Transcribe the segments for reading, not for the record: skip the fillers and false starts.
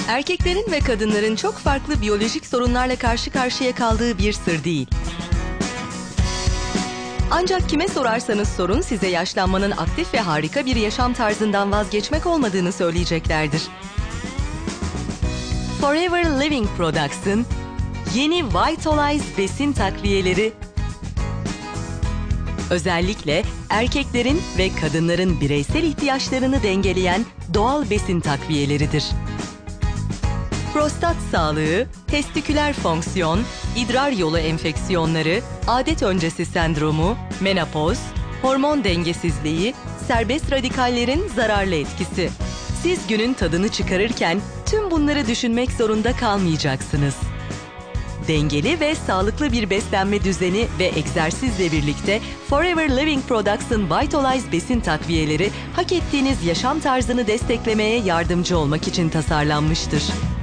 Erkeklerin ve kadınların çok farklı biyolojik sorunlarla karşı karşıya kaldığı bir sır değil. Ancak kime sorarsanız sorun size yaşlanmanın aktif ve harika bir yaşam tarzından vazgeçmek olmadığını söyleyeceklerdir. Forever Living Products'ın yeni Vitalize besin takviyeleri özellikle erkeklerin ve kadınların bireysel ihtiyaçlarını dengeleyen doğal besin takviyeleridir. Prostat sağlığı, testiküler fonksiyon, idrar yolu enfeksiyonları, adet öncesi sendromu, menopoz, hormon dengesizliği, serbest radikallerin zararlı etkisi. Siz günün tadını çıkarırken tüm bunları düşünmek zorunda kalmayacaksınız. Dengeli ve sağlıklı bir beslenme düzeni ve egzersizle birlikte Forever Living Products'ın Vitalize besin takviyeleri hak ettiğiniz yaşam tarzını desteklemeye yardımcı olmak için tasarlanmıştır.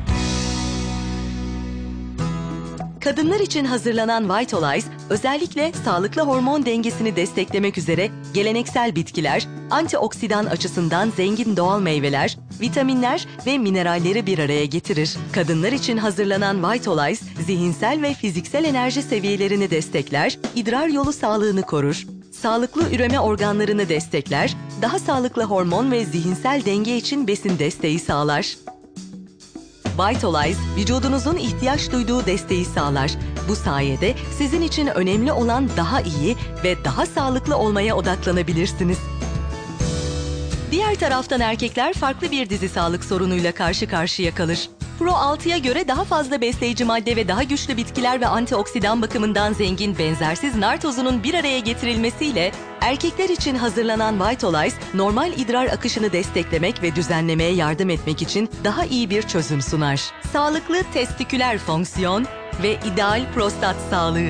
Kadınlar için hazırlanan Vitalize, özellikle sağlıklı hormon dengesini desteklemek üzere geleneksel bitkiler, antioksidan açısından zengin doğal meyveler, vitaminler ve mineralleri bir araya getirir. Kadınlar için hazırlanan Vitalize, zihinsel ve fiziksel enerji seviyelerini destekler, idrar yolu sağlığını korur, sağlıklı üreme organlarını destekler, daha sağlıklı hormon ve zihinsel denge için besin desteği sağlar. Vitalize, vücudunuzun ihtiyaç duyduğu desteği sağlar. Bu sayede sizin için önemli olan daha iyi ve daha sağlıklı olmaya odaklanabilirsiniz. Diğer taraftan erkekler farklı bir dizi sağlık sorunuyla karşı karşıya kalır. Pro 6'ya göre daha fazla besleyici madde ve daha güçlü bitkiler ve antioksidan bakımından zengin benzersiz nar tozunun bir araya getirilmesiyle erkekler için hazırlanan Vitalize, normal idrar akışını desteklemek ve düzenlemeye yardım etmek için daha iyi bir çözüm sunar. Sağlıklı testiküler fonksiyon ve ideal prostat sağlığı.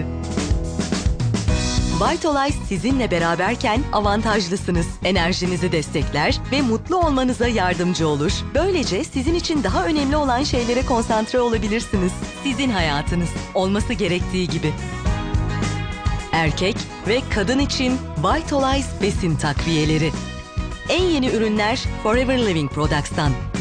Vitalize sizinle beraberken avantajlısınız. Enerjinizi destekler ve mutlu olmanıza yardımcı olur. Böylece sizin için daha önemli olan şeylere konsantre olabilirsiniz. Sizin hayatınız olması gerektiği gibi. Erkek ve kadın için Vitalize besin takviyeleri. En yeni ürünler Forever Living Products'tan.